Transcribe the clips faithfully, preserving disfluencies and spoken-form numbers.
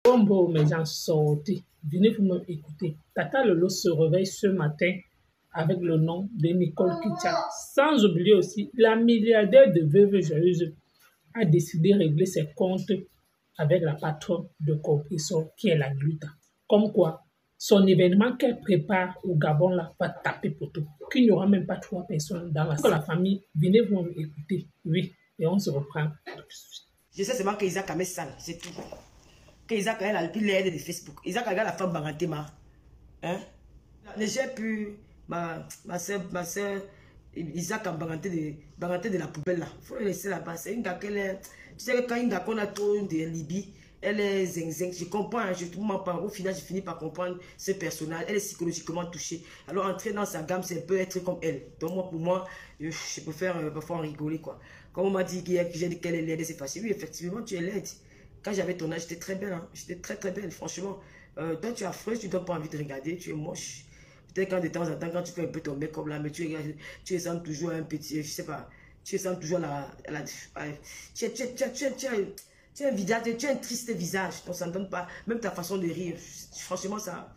Bon, mes gens, sortez. Venez vous me écouter. Tata Lolo se réveille ce matin avec le nom de Nicole Kitia. Sans oublier aussi, la milliardaire de Veuve Joyeuse a décidé de régler ses comptes avec la patronne de Compression qui est la Gluta. Comme quoi, son événement qu'elle prépare au Gabon là va taper poteau. Qu'il n'y aura même pas trois personnes dans la, la famille. Venez vous me écouter. Oui, et on se reprend tout de suite. Je sais seulement qu'Isaac a mis sale, c'est tout. Qu'Isaac a le plus l'aide de Facebook. Isaac a la femme Barantema. Hein? J'ai pu, ma, ma soeur, ma soeur, Isaac a baranté de, baranté de la poubelle là. Il faut le laisser là-bas. C'est une gars qu'elle est. Tu sais que quand une gars qu'on a trop de Libye, elle est zing zing. Je comprends, hein, je ne pas. Au final, je finis par comprendre ce personnage. Elle est psychologiquement touchée. Alors, entrer dans sa gamme, c'est un peu être comme elle. Donc, moi, pour moi, je, je préfère euh, parfois en rigoler, quoi. Comme on m'a dit qu'elle est laide, c'est facile. Oui, effectivement, tu es laide. Quand j'avais ton âge, j'étais très belle. Hein. J'étais très, très belle, franchement. Euh, toi, tu es affreuse, tu n'as pas envie de regarder, tu es moche. Peut-être quand de temps en temps, quand tu fais un peu ton make-up là, mais tu, tu ressembles toujours à un petit, je sais pas, tu ressembles toujours à la... À la tu, tu, tu, tu, tu, tu, tu as un visage, tu as un triste visage, on s'en donne pas. Même ta façon de rire, franchement, ça...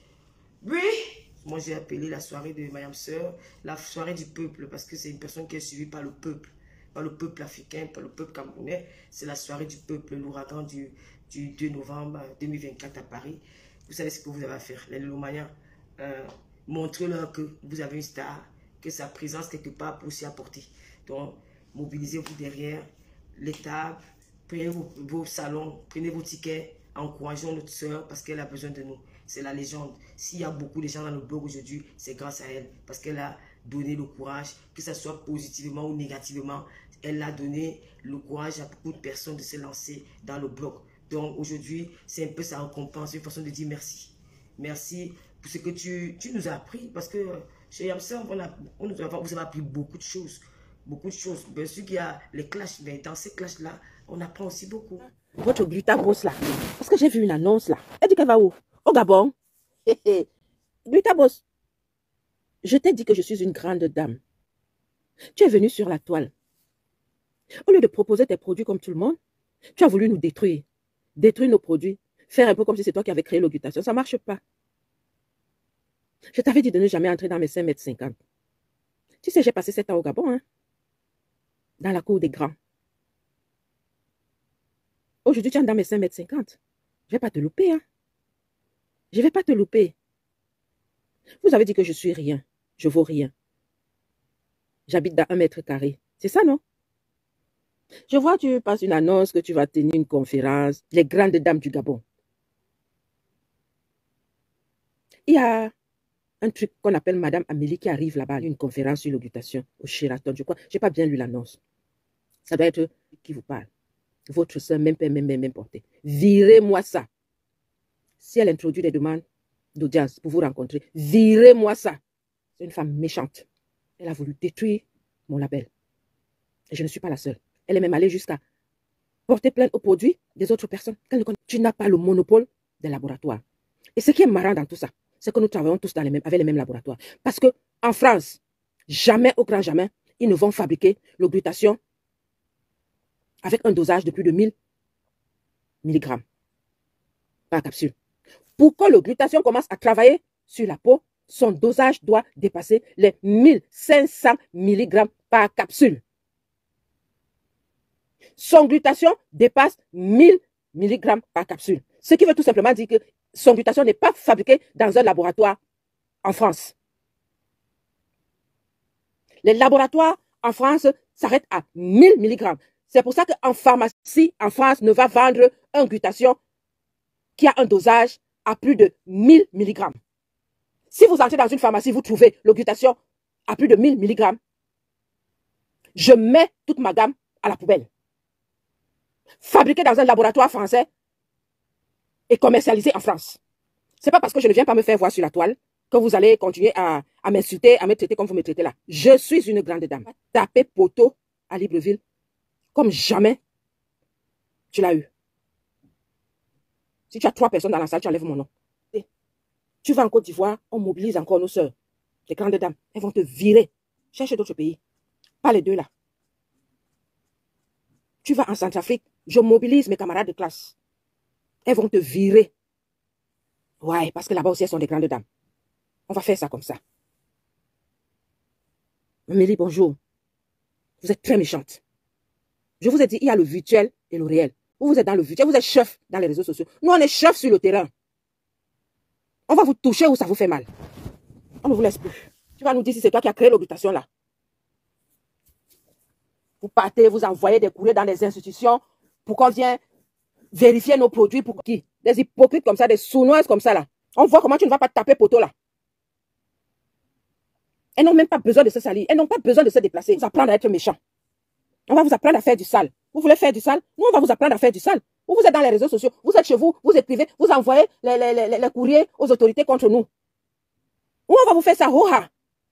Oui. Moi, j'ai appelé la soirée de Mayam Sœur, la soirée du peuple, parce que c'est une personne qui est suivie par le peuple. Par le peuple africain, par le peuple camerounais. C'est la soirée du peuple, l'ouragan du, du deux novembre deux mille vingt-quatre à Paris. Vous savez ce que vous avez à faire. Les Lomaniens, euh, montrez-leur que vous avez une star, que sa présence quelque part peut aussi apporter. Donc, mobilisez-vous derrière les tables, prenez vos, vos salons, prenez vos tickets, encourageons notre soeur parce qu'elle a besoin de nous. C'est la légende. S'il y a beaucoup de gens dans le blog aujourd'hui, c'est grâce à elle. Parce qu'elle a donné le courage, que ce soit positivement ou négativement, elle a donné le courage à beaucoup de personnes de se lancer dans le blog. Donc aujourd'hui, c'est un peu sa récompense, une façon de dire merci. Merci pour ce que tu, tu nous as appris. Parce que chez Yamsa, on, a, on nous a, vous avez appris beaucoup de choses. Beaucoup de choses. Bien sûr qu'il y a les clashs, mais dans ces clashs-là, on apprend aussi beaucoup. Votre Gluta Boss là, parce que j'ai vu une annonce là. Elle dit qu'elle va où? Au Gabon. Gluta Boss, je t'ai dit que je suis une grande dame. Tu es venu sur la toile. Au lieu de proposer tes produits comme tout le monde, tu as voulu nous détruire. Détruire nos produits. Faire un peu comme si c'est toi qui avais créé l'occultation. Ça ne marche pas. Je t'avais dit de ne jamais entrer dans mes cinq mètres cinquante. Tu sais, j'ai passé sept ans au Gabon, hein, dans la cour des grands. Aujourd'hui, tu es dans mes cinq mètres cinquante. Je ne vais pas te louper, hein. Je ne vais pas te louper. Vous avez dit que je suis rien. Je vaux rien. J'habite dans un mètre carré. C'est ça, non? Je vois, tu passes une annonce que tu vas tenir une conférence. Les grandes dames du Gabon. Il y a un truc qu'on appelle Madame Amélie qui arrive là-bas, une conférence sur l'occultation au Sheraton, je crois. Je n'ai pas bien lu l'annonce. Ça doit être qui vous parle. Votre soeur, même père, même mère, même portée. Virez-moi ça. Si elle introduit des demandes d'audience pour vous rencontrer, virez-moi ça. C'est une femme méchante. Elle a voulu détruire mon label. Et je ne suis pas la seule. Elle est même allée jusqu'à porter plainte aux produits des autres personnes qu'elle ne connaît. Tu n'as pas le monopole des laboratoires. Et ce qui est marrant dans tout ça, c'est que nous travaillons tous dans les mêmes, avec les mêmes laboratoires. Parce qu'en France, jamais, au grand jamais, ils ne vont fabriquer l'occultation avec un dosage de plus de mille milligrammes par capsule. Pour que l'occultation commence à travailler sur la peau, son dosage doit dépasser les mille cinq cents milligrammes par capsule. Son glutation dépasse mille milligrammes par capsule. Ce qui veut tout simplement dire que son glutation n'est pas fabriquée dans un laboratoire en France. Les laboratoires en France s'arrêtent à mille milligrammes. C'est pour ça qu'en pharmacie, en France, ne va vendre une glutation qui a un dosage à plus de mille milligrammes. Si vous entrez dans une pharmacie, vous trouvez l'occultation à plus de mille milligrammes, je mets toute ma gamme à la poubelle. Fabriquée dans un laboratoire français et commercialisée en France. Ce n'est pas parce que je ne viens pas me faire voir sur la toile que vous allez continuer à, à m'insulter, à me traiter comme vous me traitez là. Je suis une grande dame. Tapez poteau à Libreville comme jamais tu l'as eu. Si tu as trois personnes dans la salle, tu enlèves mon nom. Tu vas en Côte d'Ivoire, on mobilise encore nos sœurs. Les grandes dames, elles vont te virer. Cherche d'autres pays. Pas les deux là. Tu vas en Centrafrique, je mobilise mes camarades de classe. elles vont te virer. Ouais, parce que là-bas aussi, elles sont des grandes dames. On va faire ça comme ça. Amélie, bonjour. Vous êtes très méchante. Je vous ai dit, il y a le virtuel et le réel. Vous, vous êtes dans le virtuel, vous êtes chef dans les réseaux sociaux. Nous, on est chef sur le terrain. On va vous toucher où ça vous fait mal. On ne vous laisse plus. Tu vas nous dire si c'est toi qui as créé l'occultation là. Vous partez, vous envoyez des courriers dans les institutions pour qu'on vienne vérifier nos produits pour qui? Des hypocrites comme ça, des sournoises comme ça là. On voit comment tu ne vas pas taper poteau là. Elles n'ont même pas besoin de se salir. Elles n'ont pas besoin de se déplacer. Vous apprendre à être méchant. On va vous apprendre à faire du sale. Vous voulez faire du sale? Nous, on va vous apprendre à faire du sale. Vous, vous êtes dans les réseaux sociaux. Vous êtes chez vous. Vous écrivez. Vous envoyez les, les, les, les courriers aux autorités contre nous. Ou on va vous faire ça. Hoha.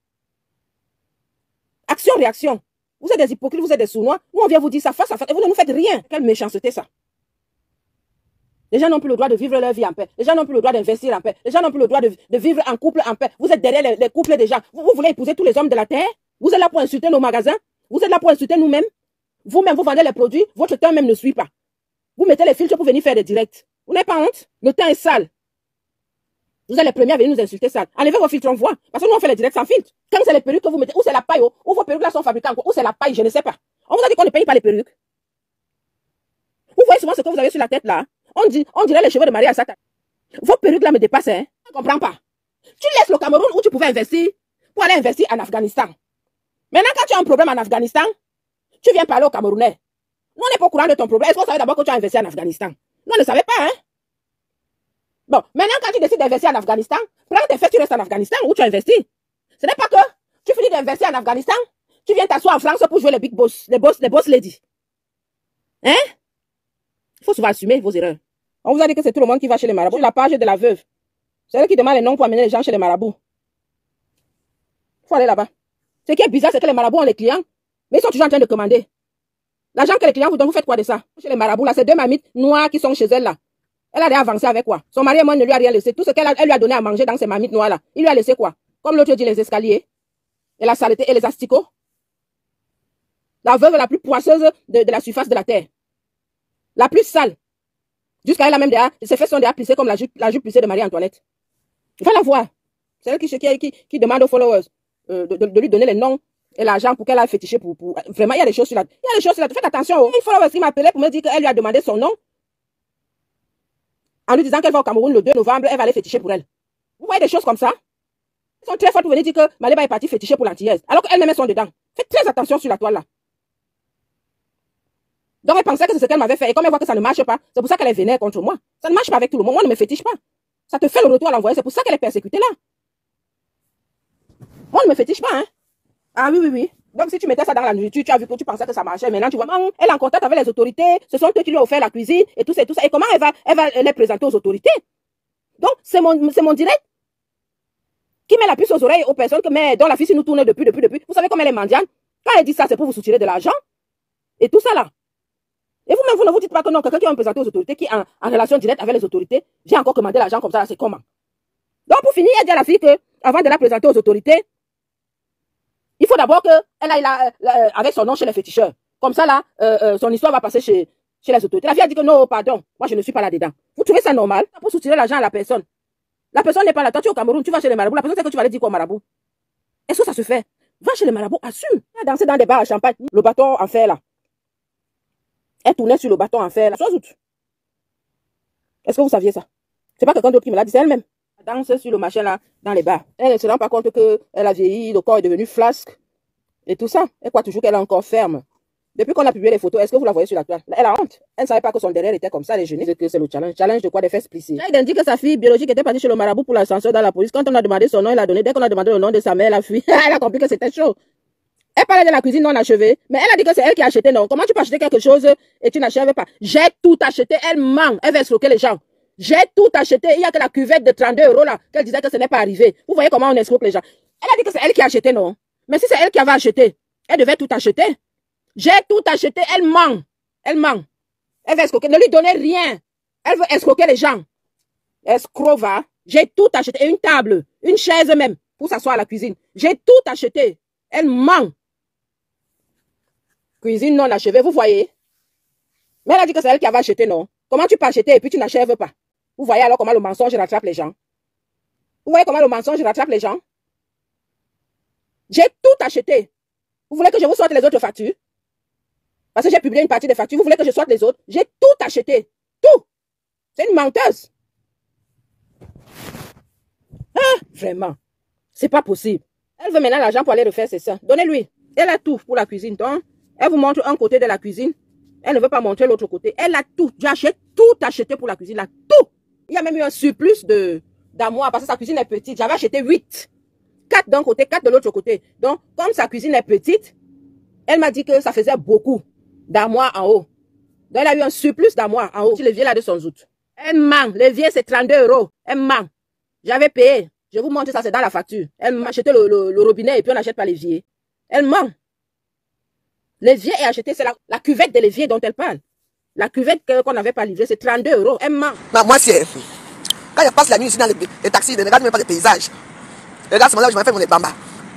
Action-réaction. Vous êtes des hypocrites. Vous êtes des sournois. Nous, on vient vous dire ça face à face. Et vous ne nous faites rien. Quelle méchanceté ça. Les gens n'ont plus le droit de vivre leur vie en paix. Les gens n'ont plus le droit d'investir en paix. Les gens n'ont plus le droit de, de vivre en couple en paix. Vous êtes derrière les, les couples des gens. Vous, vous voulez épouser tous les hommes de la terre? Vous êtes là pour insulter nos magasins? Vous êtes là pour insulter nous-mêmes? Vous-même, vous vendez les produits, votre teint même ne suit pas. Vous mettez les filtres pour venir faire des directs. Vous n'avez pas honte? Le teint est sale. Vous êtes les premiers à venir nous insulter sale. Enlevez vos filtres, on voit. Parce que nous, on fait les directs sans filtre. Quand c'est les perruques que vous mettez, ou c'est la paille, ou vos perruques là sont fabriquées en quoi, ou c'est la paille, je ne sais pas. On vous a dit qu'on ne paye pas les perruques. Vous voyez souvent ce que vous avez sur la tête là. On, dit, on dirait les cheveux de Marie à Satan. Vos perruques là me dépassent, hein. Je ne comprends pas. Tu laisses le Cameroun où tu pouvais investir pour aller investir en Afghanistan. Maintenant, quand tu as un problème en Afghanistan, tu viens parler aux Camerounais. Nous, on n'est pas au courant de ton problème. Est-ce qu'on savait d'abord que tu as investi en Afghanistan? Nous, on ne savait pas, hein. Bon, maintenant, quand tu décides d'investir en Afghanistan, prends tes fesses, tu restes en Afghanistan où tu as investi. Ce n'est pas que tu finis d'investir en Afghanistan, tu viens t'asseoir en France pour jouer les big boss, les boss, les boss ladies. Hein? Il faut souvent assumer vos erreurs. On vous a dit que c'est tout le monde qui va chez les marabouts. La page de la veuve. C'est elle qui demande les noms pour amener les gens chez les marabouts. Il faut aller là-bas. Ce qui est bizarre, c'est que les marabouts ont les clients, mais ils sont toujours en train de commander. L'argent que les clients vous donnent, vous faites quoi de ça? Chez les marabouts, là, c'est deux mamites noires qui sont chez elle, là. Elle a déjà avancé avec quoi? Son mari et moi ne lui a rien laissé. Tout ce qu'elle lui a donné à manger dans ces mamites noires, là. Il lui a laissé quoi? Comme l'autre dit, les escaliers, et la saleté, et les asticots. La veuve la plus poisseuse de, de la surface de la terre. La plus sale. Jusqu'à elle a même déjà, ses fesses sont déjà plissées comme la jupe, la jupe plissée de Marie-Antoinette. Il faut la voir. C'est elle qui, qui, qui, qui demande aux followers euh, de, de, de lui donner les noms et l'argent pour qu'elle a fétiché pour, pour... Vraiment, il y a des choses sur la... Il y a des choses sur la... Faites attention. Oh. Une follower qui m'a appelé pour me dire qu'elle lui a demandé son nom. En lui disant qu'elle va au Cameroun le deux novembre, elle va aller féticher pour elle. Vous voyez des choses comme ça? Ils sont très forts pour venir dire que Maléba est partie féticher pour l'antillaise. Alors qu'elles-mêmes sont dedans. Faites très attention sur la toile là. Donc elle pensait que c'est ce qu'elle m'avait fait. Et comme elle voit que ça ne marche pas, c'est pour ça qu'elle est vénère contre moi. Ça ne marche pas avec tout le monde. Moi, ne me fétiche pas. Ça te fait le retour à l'envoyer. C'est pour ça qu'elle est persécutée là. Moi, ne me fétiche pas, hein. Ah oui, oui, oui. Donc si tu mettais ça dans la nourriture, tu as vu que tu pensais que ça marchait. Maintenant, tu vois, elle est en contact avec les autorités. Ce sont eux qui lui ont offert la cuisine et tout ça et tout ça. Et comment elle va, elle va les présenter aux autorités? Donc, c'est mon, c'est mon direct qui met la puce aux oreilles aux personnes que, mais, dont la fille nous tourne depuis, depuis, depuis. Vous savez comment elle est mendiante? Quand elle dit ça, c'est pour vous soutirer de l'argent. Et tout ça là. Et vous-même, vous ne vous dites pas que non, quelqu'un qui va me présenter aux autorités, qui est en, en relation directe avec les autorités, vient encore commander l'argent comme ça, c'est comment? Donc, pour finir, elle dit à la fille que, avant de la présenter aux autorités, il faut d'abord qu'elle aille là, là, avec son nom chez les féticheurs. Comme ça, là, euh, euh, son histoire va passer chez, chez les autorités. La fille a dit que non, pardon, moi, je ne suis pas là-dedans. Vous trouvez ça normal? Pour soutirer l'argent à la personne. La personne n'est pas là. Toi, tu es au Cameroun, tu vas chez les marabouts. La personne sait que tu vas aller dire quoi au marabout? Est-ce que ça se fait? Va chez les marabouts, assume. Elle a dansé dans des bars à champagne. Le bâton en fer, là. Elle tournait sur le bâton en fer, là. soixante août. Est-ce que vous saviez ça? C'est pas quelqu'un d'autre qui me l'a dit, c'est elle-même. Elle danse sur le machin, là, dans les bars. Elle ne se rend pas compte qu'elle a vieilli, le corps est devenu flasque. Et tout ça. Elle croit toujours qu'elle est encore ferme. Depuis qu'on a publié les photos, est-ce que vous la voyez sur la toile? Elle a honte. Elle ne savait pas que son derrière était comme ça, les genoux. C'est le challenge. Challenge de quoi? Des fesses plissées. Elle dit que sa fille biologique était partie chez le marabout pour l'ascenseur dans la police. Quand on a demandé son nom, elle a donné. Dès qu'on a demandé le nom de sa mère, la fille, elle a compris que c'était chaud. Elle parlait de la cuisine non achevée, mais elle a dit que c'est elle qui a acheté, non. Comment tu peux acheter quelque chose et tu n'achèves pas? J'ai tout acheté. Elle ment. Elle va escroquer les gens. J'ai tout acheté. Il n'y a que la cuvette de trente-deux euros là, qu'elle disait que ce n'est pas arrivé. Vous voyez comment on escroque les gens. Elle a dit que c'est elle qui a acheté, non. Mais si c'est elle qui avait acheté, elle devait tout acheter. J'ai tout acheté. Elle ment. Elle ment. Elle veut escroquer. Ne lui donnez rien. Elle veut escroquer les gens. Escroc va. J'ai tout acheté. Et une table, une chaise même, pour s'asseoir à la cuisine. J'ai tout acheté. Elle ment. Cuisine non achevée, vous voyez. Mais elle a dit que c'est elle qui avait acheté, non. Comment tu peux acheter et puis tu n'achèves pas? Vous voyez alors comment le mensonge rattrape les gens? Vous voyez comment le mensonge rattrape les gens? J'ai tout acheté. Vous voulez que je vous sorte les autres factures? Parce que j'ai publié une partie des factures. Vous voulez que je sorte les autres? J'ai tout acheté. Tout. C'est une menteuse. Ah, vraiment. C'est pas possible. Elle veut maintenant l'argent pour aller refaire ses seins. Donnez-lui. Elle a tout pour la cuisine. Donc, elle vous montre un côté de la cuisine. Elle ne veut pas montrer l'autre côté. Elle a tout. J'ai acheté tout acheté pour la cuisine. Là, tout. Il y a même eu un surplus de d'amour parce que sa cuisine est petite. J'avais acheté huit. quatre d'un côté, quatre de l'autre côté. Donc, comme sa cuisine est petite, elle m'a dit que ça faisait beaucoup d'armoire en haut. Donc, elle a eu un surplus d'armoire en haut. Le levier là de son zout. Elle ment. Le levier, c'est trente-deux euros. Elle ment. J'avais payé. Je vous montre ça, c'est dans la facture. Elle m'a acheté le, le, le robinet et puis on n'achète pas l'évier. Elle ment. L'évier est acheté, c'est la, la cuvette de l'évier dont elle parle. La cuvette qu'on n'avait pas livrée, c'est trente-deux euros. Elle ment. Non, moi, c'est... Quand je passe la nuit ici dans les, les taxis, je ne regarde même pas les paysages. Je regarde ce moment-là où je m'en fais mon bamba.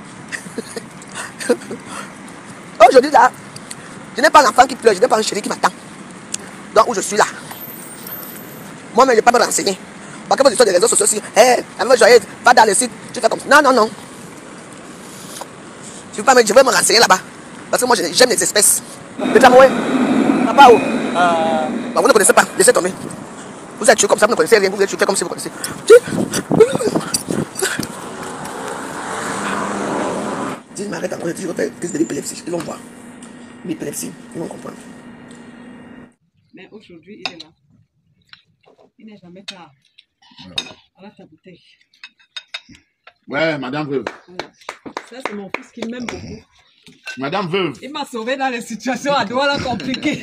Aujourd'hui, là, je n'ai pas un enfant qui pleure, je n'ai pas un chéri qui m'attend. Donc, où je suis là. Moi-même, je ne vais pas me renseigner. Parce que vos histoires des réseaux sociaux, si, hé, la meuf joyeuse, va dans le site, tu fais comme ça. Non, non, non. Je, pas me, je vais me renseigner là-bas. Parce que moi, j'aime les espèces. Les Tamoué, papa, où euh... bah, vous ne connaissez pas, laissez tomber. Vous êtes tués comme ça, vous ne connaissez rien, vous êtes tués comme si vous connaissez. Si je m'arrête encore, je dis, je vais faire crise de l'épilepsie. Ils vont voir. L'épilepsie, ils vont comprendre. Mais aujourd'hui, il est là. Il n'est jamais tard. Voilà ta bouteille. Ouais, madame veuve. Voilà. Ça, c'est mon fils qui m'aime beaucoup. Madame veuve. Il m'a sauvé dans les situations à Douala compliquées.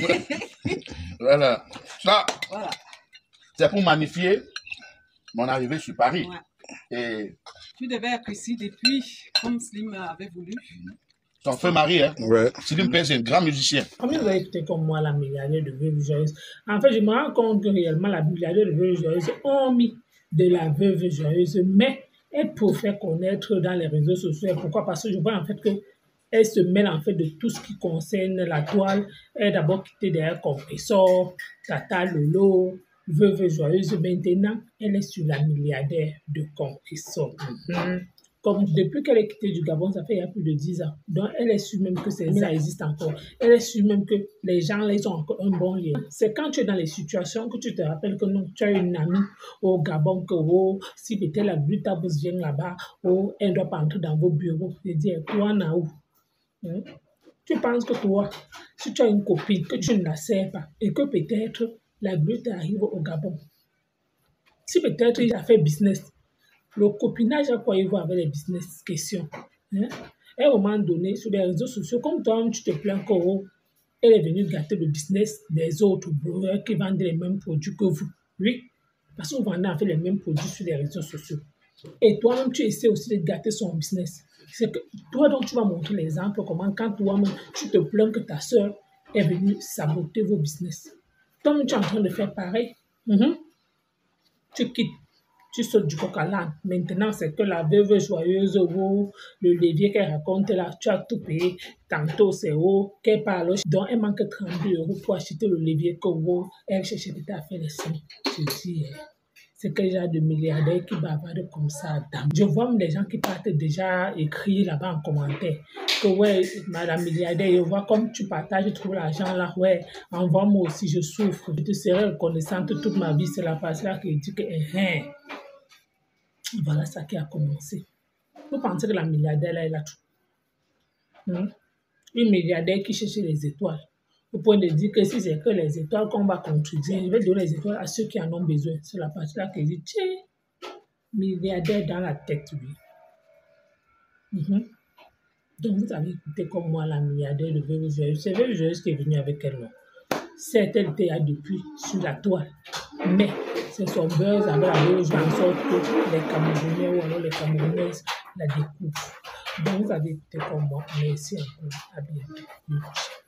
Voilà. Ça, voilà. C'est pour magnifier mon arrivée sur Paris. Ouais. Et tu devais être ici depuis, comme Slim avait voulu. Son feu mari, hein? Ouais. Slim Père, c'est un grand musicien. Combien vous avez écouté comme moi la milliardaire de Veuve Joyeuse? En fait, je me rends compte que réellement la milliardaire de Veuve Joyeuse ont mis de la Veuve Joyeuse, mais elle peut faire connaître dans les réseaux sociaux. Pourquoi? Parce que je vois en fait que elle se mêle en fait de tout ce qui concerne la toile. Elle a d'abord quitté derrière Compressor, Tata Lolo, Veuve Joyeuse. Maintenant, elle est sur la milliardaire de Compressor. Mm-hmm. Comme depuis qu'elle est quittée du Gabon, ça fait il y a plus de dix ans. Donc, elle est sûre même que ces ça existe encore. Elle est sûre même que les gens, là, ils ont encore un bon lien. C'est quand tu es dans les situations que tu te rappelles que non, tu as une amie au Gabon, que oh, si peut-être la Brutabus vient là-bas, oh, elle ne doit pas entrer dans vos bureaux. Je dis, toi, na où? Hein? Tu penses que toi, si tu as une copine, que tu ne la sers pas, et que peut-être la Brut arrive au Gabon. Si peut-être il a fait business, le copinage à quoi il va avec les business questions. Hein? À un moment donné, sur les réseaux sociaux, comme toi, tu te plains qu'elle est venue gâter le business des autres blogueurs qui vendent les mêmes produits que vous. Oui, parce que vous vendez en fait les mêmes produits sur les réseaux sociaux. Et toi-même, tu essaies aussi de gâter son business. C'est que toi, donc, tu vas montrer l'exemple comment quand toi-même, tu te plains que ta soeur est venue saboter vos business. Toi-même, tu es en train de faire pareil. Mm-hmm. Tu quittes. Tu sautes du coq à l'âne. Maintenant, c'est que la Veuve Joyeuse, oh, le levier qu'elle raconte là, tu as tout payé. Tantôt, c'est haut, qu'elle parle. Donc, elle manque trente-deux euros pour acheter le levier que oh, elle cherche peut-être à faire les seins. Je dis, c'est quel genre de milliardaire qui bavardent comme ça. Dame. Je vois même des gens qui partent déjà écrire là-bas en commentaire que ouais, madame milliardaire, je vois comme tu partages, tu trouves l'argent là, ouais, envoie-moi aussi, je souffre. Je te serai reconnaissante toute ma vie. C'est la partie là qui dit que, hein, voilà ça qui a commencé. Vous pensez que la milliardaire là, elle a tout. Hmm? Une milliardaire qui cherche les étoiles. Au point de dire que si c'est que les étoiles qu'on va contribuer, je vais donner les étoiles à ceux qui en ont besoin. C'est la partie là qui dit, tiens, milliardaire dans la tête, oui. Mm-hmm. Donc vous avez écouté comme moi la milliardaire de Veuve Joyeuse. C'est Veuve Joyeuse qui est venue avec elle. Non? Certes, elle était là depuis sur la toile. Mais c'est son buzz avec la Veuve Joyeuse en sorte que les Camerounais ou alors les Camerounaises la découvrent. Donc vous avez écouté comme moi. Merci encore. À bientôt.